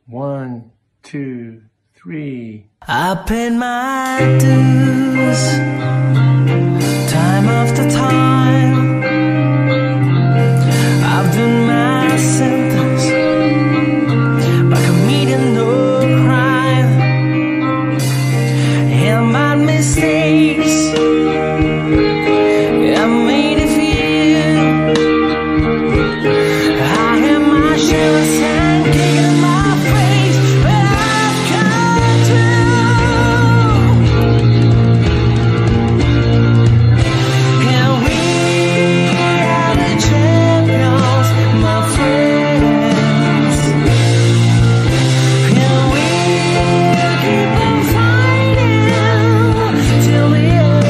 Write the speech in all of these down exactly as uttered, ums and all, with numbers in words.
One, two, three. I paid my dues, time after time. I've done my sentence by committing no crime, and my mistakes I made it feel. I had my share of sand kicking in my face, but I've come through. And we are the champions, my friends. And we'll keep on fighting till the end.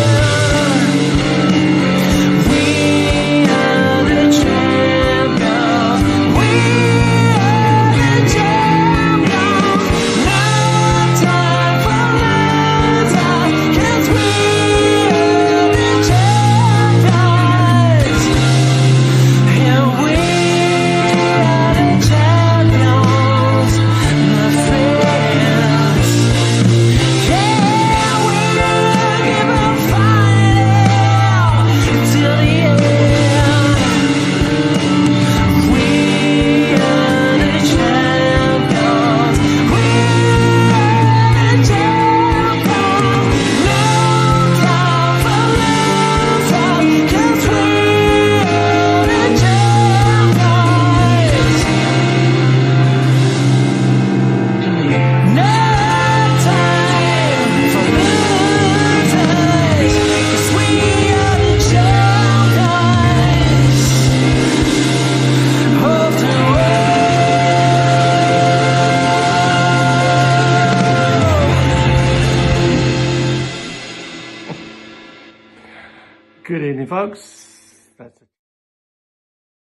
We are the champions. We are the champions. No time for losers, 'cause we are the champions. And we are the champions, my friends. Yeah, we'll keep on fighting till the end. We are the champions. We are the champions. No time for losers, 'cause we are the champions. No time for losers, 'cause we are the champions of the Good evening, folks. That's it.